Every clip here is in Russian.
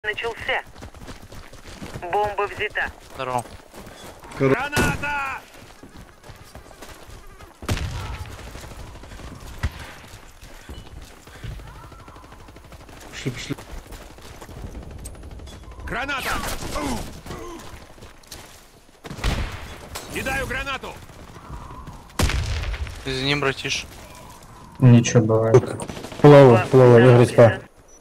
Начался. Бомба взята. Здорово. Граната! Пошли. Граната! Кидаю гранату! Ты за ним, братиш. Ничего бывает. Плава, не респа.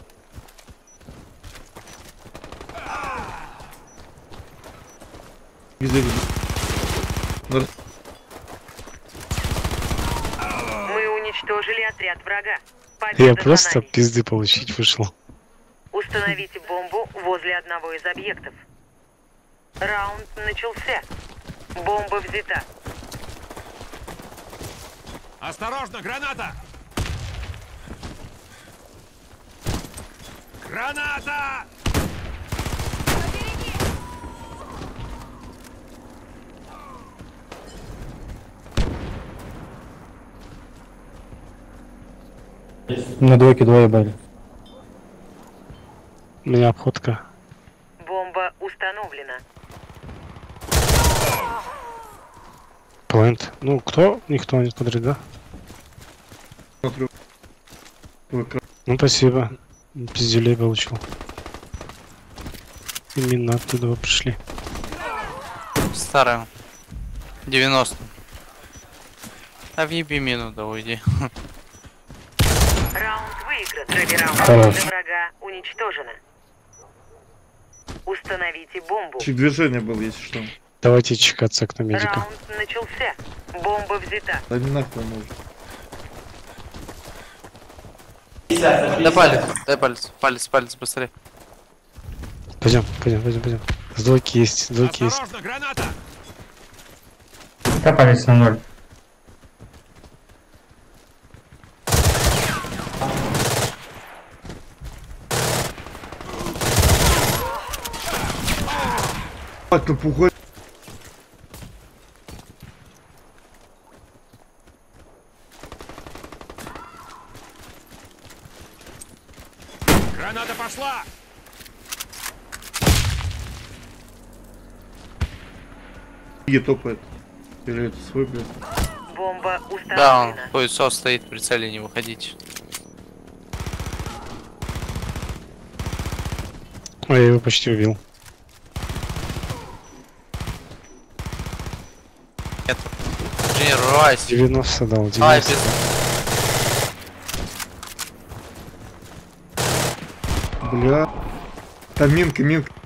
Мы уничтожили отряд врага. Победа Я за просто нами. пизды получить вышел. Установите бомбу возле одного из объектов. Раунд начался. Бомба взята. Осторожно, граната! Граната! На двойке двое были. У меня обходка. Бомба установлена. Плент. Ну, кто? Никто не смотрит, да? Смотрю. Ну, спасибо. Пизделей получил. Именно оттуда пришли. Старая. 90. А въеби мину, да уйди. Раунд выигран. Проверяем. Хорош. Врага уничтожено. Установите бомбу. Чик движение было, если что. Давайте чекаться к медика. Раунд начался. Бомба взята. Да не нахуй может. Дай палец, быстрее. Пойдем. С двойки есть, Осторожно, граната! Копались на 0. А, ты пугай. Граната пошла! Топает. Или это свой, блядь. Бомба Да, он установлена. хуесос стоит, при цели не выходить. Ой, я его почти убил. Нет. Инженер, врывайся. 90 дал, 90. Ай, без... Бля. Там минка.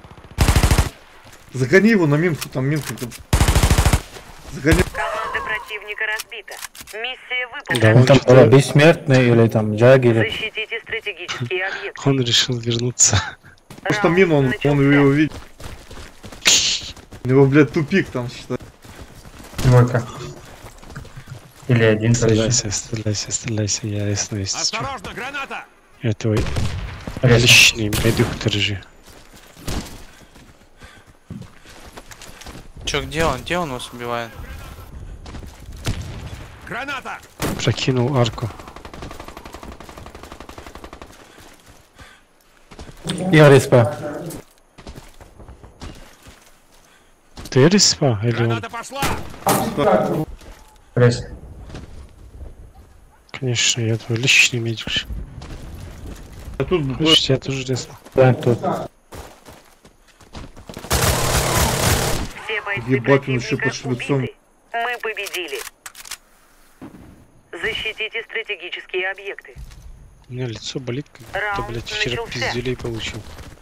Загони его на минку, там минка. Загони. Команда противника разбита. Миссия Да, выполнена. он Там что-то- было бессмертный или там джаггер. Защитите стратегические объекты. Он решил вернуться. Просто мину, он начался. его видит. У него, блядь, тупик там, считай. Двойка. Или один точно. Стреляйся, я ясно есть. Осторожно, граната! Я твой Резко. личный медух держи. Чё, где он? Где он нас убивает? Граната! Прокинул арку. Я респа. Ты респа или он? Граната пошла! Респ. Конечно, я твой личный медик. А тут, блядь, Хочешь, я тоже респа. Да, тут. Все бойцы Ебать, он еще противника под швецом. убиты. Мы победили. Защитите стратегические объекты. У меня лицо болит, как будто, Раунд блядь, вчера начался. пизделей получил.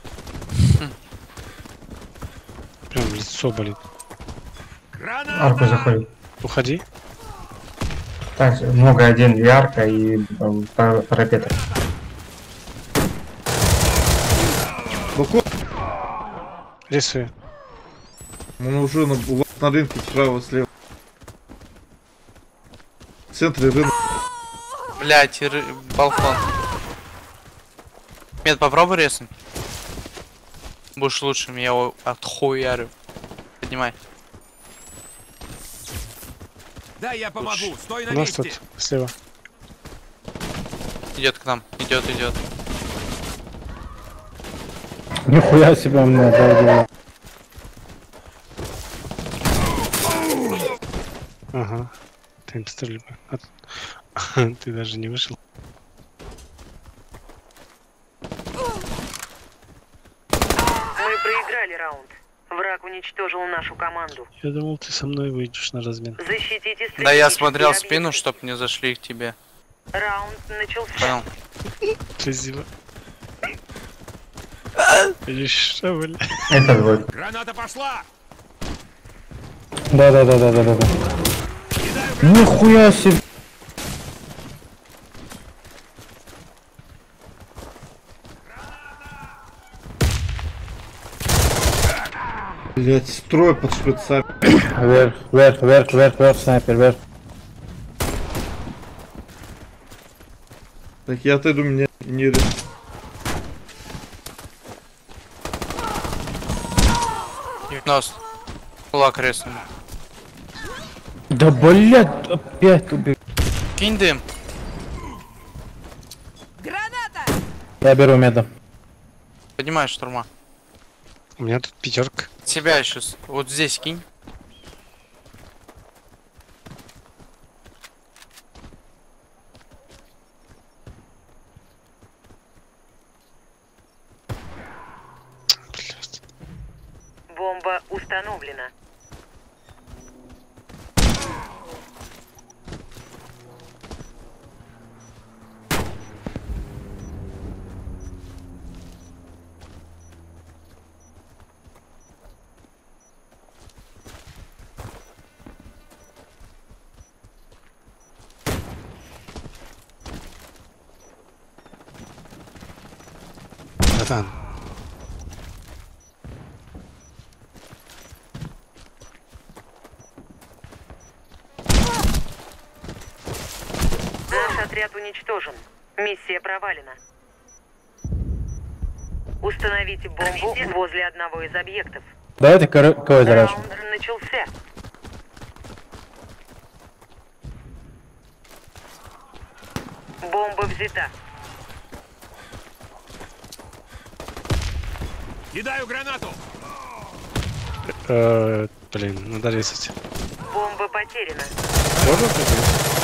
Прям лицо болит. Граната! Арку заходит. Уходи. Так, много один и арка и парапет. балкон. Рисую. Он уже на рынке справа, слева. В центре рынка. Блять, балкон. Мед, попробуй резнуть. Будешь лучшим, я его отхуярю. Поднимай. Да, я помогу. Стой на У нас месте. тут слева. Идет к нам. Идет. Нихуя себе он меня обалдел. Ага. Темп стрельбы. Ты даже не вышел. Мы проиграли раунд. Враг уничтожил нашу команду. Я думал, ты со мной выйдешь на размен. Защитите стратегические Да я смотрел объекты. спину, чтоб не зашли к тебе. Раунд начался. Понял? Спасибо. Или что, бля? Это двойка. Граната пошла! Да. Нихуя себе. Блять, строй под шприцами. Вверх, снайпер, вверх. Так я отойду, меня не... Нос. Кулак резнул. Да блядь, опять убил. Кинь дым. Я беру меда. Поднимай штурма. У меня тут пятерка. Себя еще вот здесь кинь. Блядь. Бомба установлена. Братан, Наш отряд уничтожен. Миссия провалена. Установите бомбу возле одного из объектов. Давайте кого заряжу. Раунд начался. Бомба взята. Кидаю гранату! блин, надо резать. Бомба потеряна. Можно это?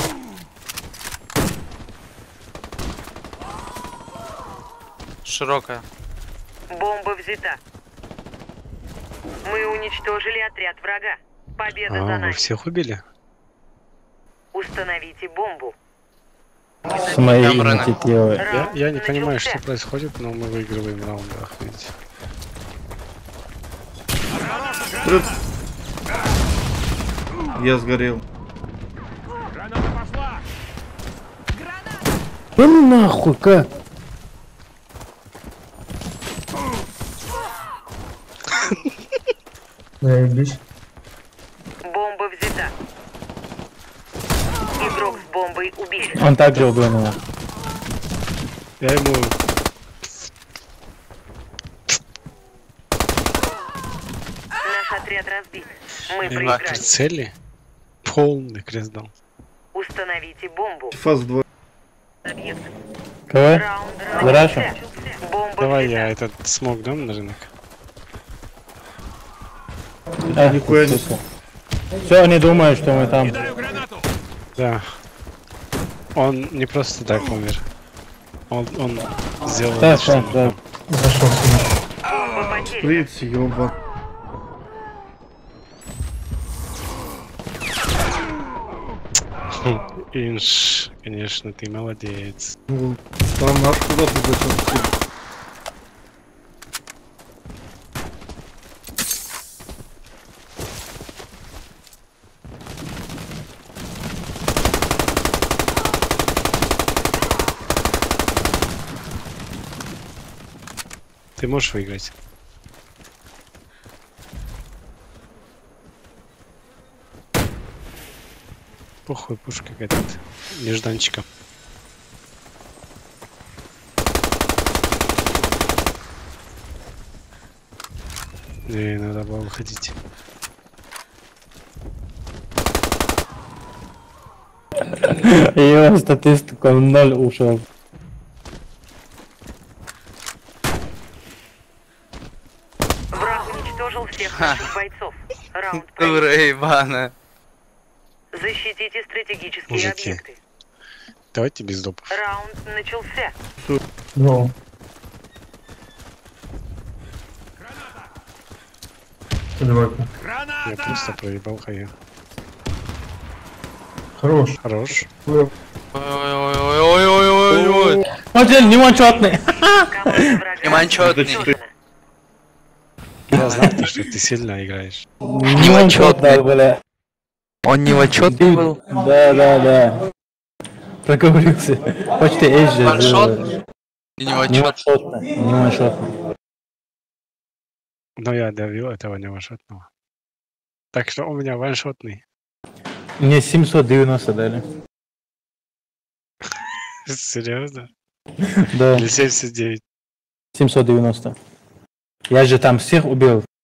Широкая. Бомба взята. Мы уничтожили отряд врага. Победа за Вы нами. всех убили? Установите бомбу. С моей Там рынок. инициативой. Я не понимаю, начался. что происходит, но мы выигрываем раунд, охуеть. Я сгорел. Граната пошла! Да ну нахуй, как? Заебись. Бомба взята. Игрок с бомбой убит. Он также убил меня. Я ему... Наш отряд разбит. Мы Я ему проиграли. прицели. Полный крест дал. Установите бомбу. Фаз 2. Объект. Кого? Раунд Зарашу? начался. Бомба Давай взята. я этот смог дам на рынок. Нихуя не... Все, они думают, что мы там. Кидаю гранату! Да. Он не просто так умер. Он сделал Да, это, что да. Зашел сюда. Бомба потеряна. Шприц, ёба. Инш, конечно, ты молодец. Ну, там наш куда-то зачем. Ты можешь выиграть. Похуй, пушка какая-то. Нежданчика. Не, надо было выходить. Его статистика в 0 ушел. уничтожил всех наших бойцов. Раунд Дура пройден. ебаная. Защитите стратегические Мужики. объекты. Давайте без допов. Раунд начался. Ну, двойка. Я Граната! просто проебал хая. Хорош. Хорош. Ой-ой-ой-ой-ой-ой-ой. Один, не ваншотный. Команда врага Неманчетный. уничтожена. Я знал, что ты сильно играешь. Не ваншотный, бля. Он не вачетный был? Да. Проговорился. Почти эйджи. Ваншот? И не Не вачет. ваншотный. Не ваншотный. Но я довел этого неваншотного. Так что у меня ваншотный. Мне 790 дали. Серьезно? Да, Или 79? 790. Я же там всех убил.